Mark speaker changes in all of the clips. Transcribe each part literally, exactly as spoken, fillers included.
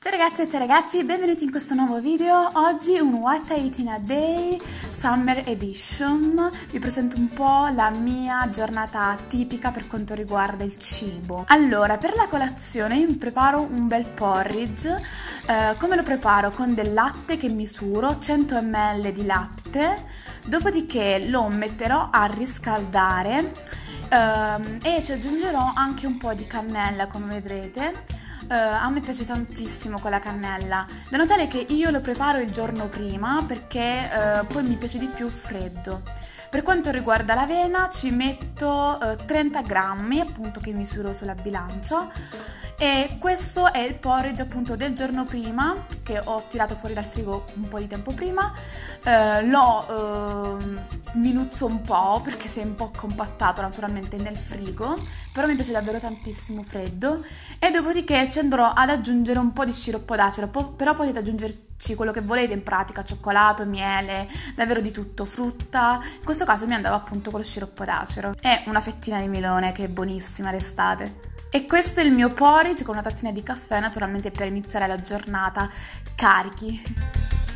Speaker 1: Ciao ragazze e ciao ragazzi, benvenuti in questo nuovo video. Oggi un What I Eat in a Day Summer Edition. Vi presento un po' la mia giornata tipica per quanto riguarda il cibo. Allora, per la colazione io mi preparo un bel porridge. Eh, come lo preparo? Con del latte che misuro, cento millilitri di latte, dopodiché lo metterò a riscaldare eh, e ci aggiungerò anche un po' di cannella, come vedrete. Uh, a me piace tantissimo quella cannella, da notare che io lo preparo il giorno prima perché uh, poi mi piace di più freddo. Per quanto riguarda l'avena ci metto uh, trenta grammi, appunto, che misuro sulla bilancia, e questo è il porridge appunto del giorno prima che ho tirato fuori dal frigo un po' di tempo prima. Uh, lo uh, sminuzzo un po' perché si è un po' compattato naturalmente nel frigo, però mi piace davvero tantissimo freddo. E dopodiché ci andrò ad aggiungere un po' di sciroppo d'acero, però potete aggiungerci quello che volete in pratica, cioccolato, miele, davvero di tutto, frutta. In questo caso mi andava appunto con lo sciroppo d'acero e una fettina di melone che è buonissima d'estate. E questo è il mio porridge con una tazzina di caffè, naturalmente per iniziare la giornata carichi.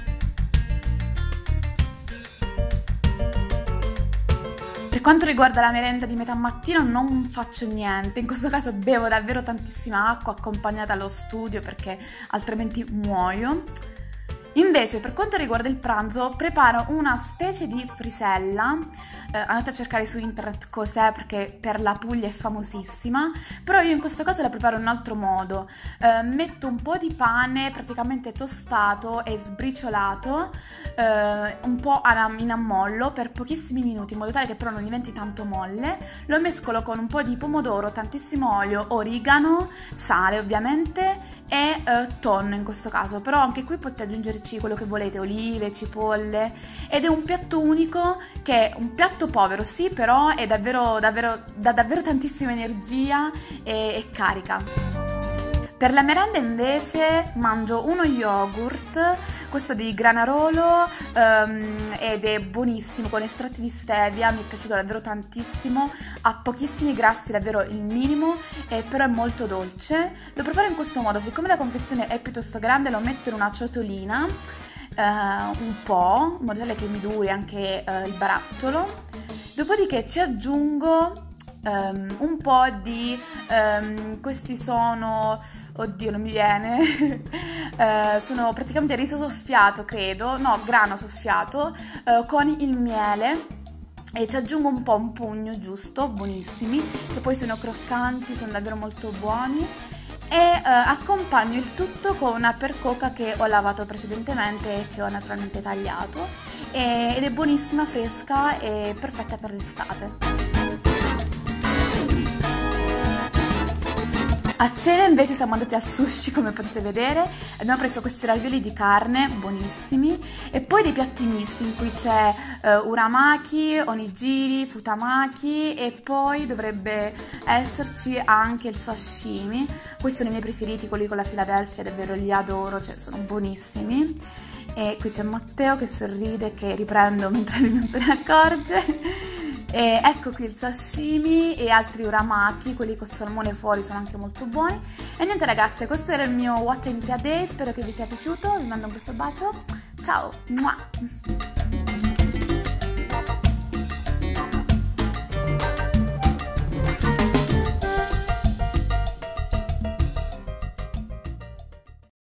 Speaker 1: Per quanto riguarda la merenda di metà mattina non faccio niente, in questo caso bevo davvero tantissima acqua accompagnata allo studio perché altrimenti muoio. Invece per quanto riguarda il pranzo preparo una specie di frisella, eh, andate a cercare su internet cos'è perché per la Puglia è famosissima, però io in questo caso la preparo in un altro modo. Eh, metto un po' di pane praticamente tostato e sbriciolato, eh, un po' in ammollo per pochissimi minuti in modo tale che però non diventi tanto molle, lo mescolo con un po' di pomodoro, tantissimo olio, origano, sale ovviamente e eh, tonno in questo caso, però anche qui potete aggiungerci quello che volete, olive, cipolle, ed è un piatto unico che è un piatto povero sì, però è davvero, davvero, dà davvero tantissima energia e, e carica. Per la merenda invece mangio uno yogurt, questo di Granarolo, um, ed è buonissimo con estratti di stevia, mi è piaciuto davvero tantissimo, ha pochissimi grassi, davvero il minimo, eh, però è molto dolce. Lo preparo in questo modo, siccome la confezione è piuttosto grande lo metto in una ciotolina, uh, un po', in modo tale che mi duri anche uh, il barattolo, dopodiché ci aggiungo Um, un po' di um, questi sono, oddio non mi viene uh, sono praticamente riso soffiato, credo, no, grano soffiato uh, con il miele, e ci aggiungo un po', un pugno giusto, buonissimi, che poi sono croccanti, sono davvero molto buoni, e uh, accompagno il tutto con una percoca che ho lavato precedentemente e che ho naturalmente tagliato, e, ed è buonissima, fresca e perfetta per l'estate. A cena invece siamo andati al sushi, come potete vedere, abbiamo preso questi ravioli di carne buonissimi e poi dei piatti misti in cui c'è uh, uramaki, onigiri, futamaki e poi dovrebbe esserci anche il sashimi. Questi sono i miei preferiti, quelli con la Philadelphia, davvero li adoro, cioè sono buonissimi. E qui c'è Matteo che sorride, che riprendo mentre lui non se ne accorge. E ecco qui il sashimi e altri uramaki, quelli con salmone fuori sono anche molto buoni. E niente ragazze, questo era il mio What I Eat a Day, spero che vi sia piaciuto, vi mando un grosso bacio, ciao! Mua.